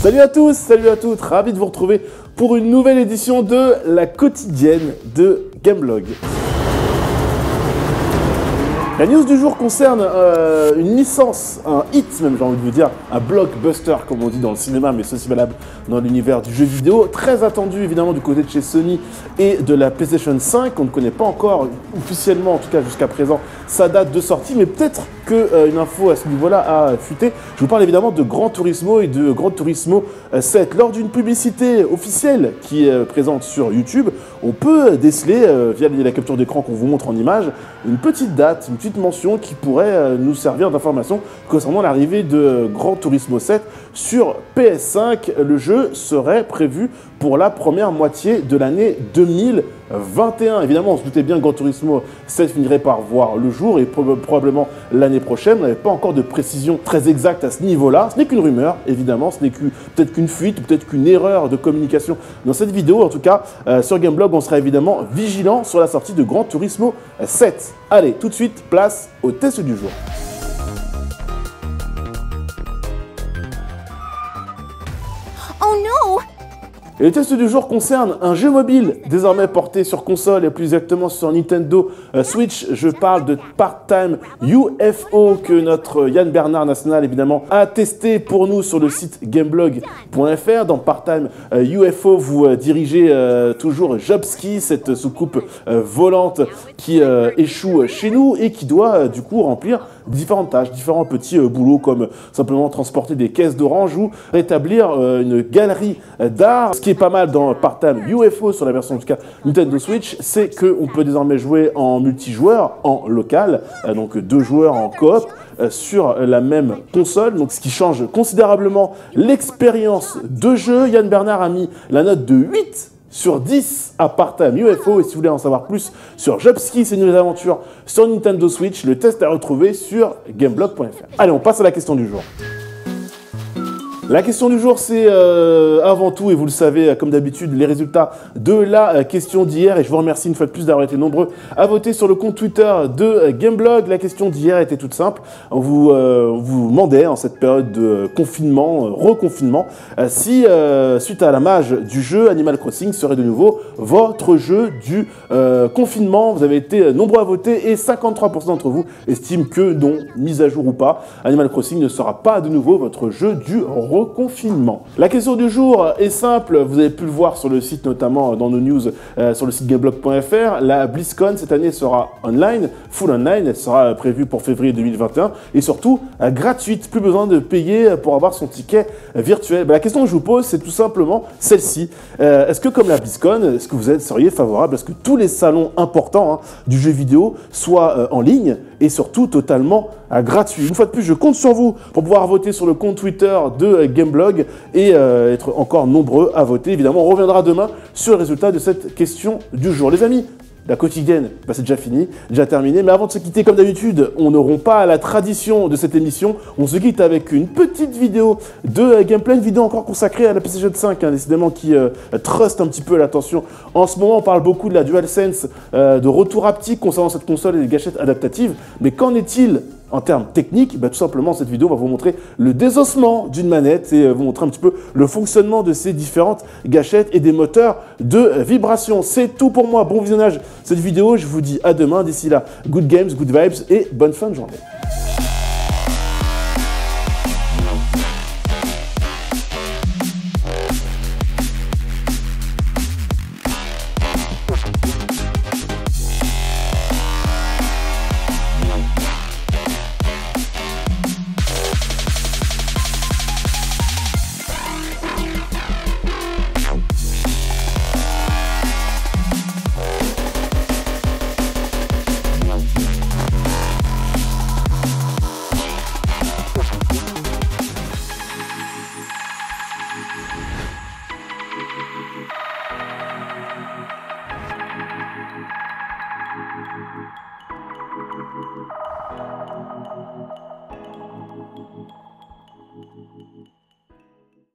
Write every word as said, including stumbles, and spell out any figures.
Salut à tous, salut à toutes, ravi de vous retrouver pour une nouvelle édition de la quotidienne de Gameblog. La news du jour concerne euh, une licence, un hit même j'ai envie de vous dire, un blockbuster comme on dit dans le cinéma, mais c'est aussi valable dans l'univers du jeu vidéo, très attendu évidemment du côté de chez Sony et de la PlayStation cinq. On ne connaît pas encore officiellement, en tout cas jusqu'à présent, sa date de sortie, mais peut-être qu'une euh, info à ce niveau-là a fuité. Je vous parle évidemment de Gran Turismo et de Gran Turismo sept. Lors d'une publicité officielle qui est euh, présente sur YouTube, on peut déceler, euh, via la capture d'écran qu'on vous montre en image, une petite date, une petite mention qui pourrait euh, nous servir d'information concernant l'arrivée de Gran Turismo sept sur P S cinq. Le jeu serait prévu pour la première moitié de l'année deux mille vingt et un. Évidemment, on se doutait bien que Gran Turismo sept finirait par voir le jour et prob probablement l'année prochaine. On n'avait pas encore de précision très exacte à ce niveau-là. Ce n'est qu'une rumeur, évidemment. Ce n'est qu peut-être qu'une fuite, peut-être qu'une erreur de communication dans cette vidéo. En tout cas, euh, sur Gameblog, on sera évidemment vigilant sur la sortie de Gran Turismo sept. Allez, tout de suite, place au test du jour. Oh non! Et le test du jour concerne un jeu mobile désormais porté sur console et plus exactement sur Nintendo Switch. Je parle de Part-Time U F O que notre Yann Bernard National évidemment a testé pour nous sur le site gameblog point F R. Dans Part-Time U F O, vous dirigez euh, toujours Jobski, cette soucoupe euh, volante qui euh, échoue chez nous et qui doit euh, du coup remplir différentes tâches, différents petits euh, boulots comme simplement transporter des caisses d'orange ou rétablir euh, une galerie d'art. Ce qui est pas mal dans Part-Time U F O sur la version en tout cas Nintendo Switch, c'est qu'on peut désormais jouer en multijoueur, en local, euh, donc deux joueurs en coop euh, sur la même console, donc ce qui change considérablement l'expérience de jeu. Yann Bernard a mis la note de huit sur dix à Part-Time U F O, et si vous voulez en savoir plus sur Jobski, ses nouvelles aventures sur Nintendo Switch, le test est à retrouver sur gameblog point F R. Allez, on passe à la question du jour. La question du jour, c'est euh, avant tout, et vous le savez, comme d'habitude, les résultats de la euh, question d'hier. Et je vous remercie une fois de plus d'avoir été nombreux à voter sur le compte Twitter de euh, Gameblog. La question d'hier était toute simple. On vous, euh, on vous demandait, en cette période de confinement, euh, reconfinement, euh, si, euh, suite à la mage du jeu, Animal Crossing serait de nouveau votre jeu du euh, confinement. Vous avez été nombreux à voter et cinquante-trois pour cent d'entre vous estiment que non, mise à jour ou pas, Animal Crossing ne sera pas de nouveau votre jeu du reconfinement. Confinement. La question du jour est simple, vous avez pu le voir sur le site, notamment dans nos news euh, sur le site gameblog point F R. La BlizzCon cette année sera online, full online, elle sera prévue pour février deux mille vingt et un et surtout euh, gratuite, plus besoin de payer pour avoir son ticket euh, virtuel. Ben, la question que je vous pose, c'est tout simplement celle-ci. Euh, est-ce que comme la BlizzCon, est-ce que vous êtes, seriez favorable à ce que tous les salons importants hein, du jeu vidéo soient euh, en ligne et surtout totalement euh, gratuits? Une fois de plus, je compte sur vous pour pouvoir voter sur le compte Twitter de euh, Gameblog et euh, être encore nombreux à voter. Évidemment, on reviendra demain sur le résultat de cette question du jour. Les amis, la quotidienne, bah c'est déjà fini, déjà terminé. Mais avant de se quitter, comme d'habitude, on n'auront pas la tradition de cette émission. On se quitte avec une petite vidéo de euh, gameplay, une vidéo encore consacrée à la PlayStation cinq, hein, décidément qui euh, truste un petit peu l'attention. En ce moment, on parle beaucoup de la DualSense, euh, de retour haptique concernant cette console et des gâchettes adaptatives. Mais qu'en est-il en termes techniques? Bah, tout simplement, cette vidéo va vous montrer le désossement d'une manette et euh, vous montrer un petit peu le fonctionnement de ces différentes gâchettes et des moteurs de euh, vibration. C'est tout pour moi. Bon visionnage de cette vidéo. Je vous dis à demain. D'ici là, good games, good vibes et bonne fin de journée. Thank you.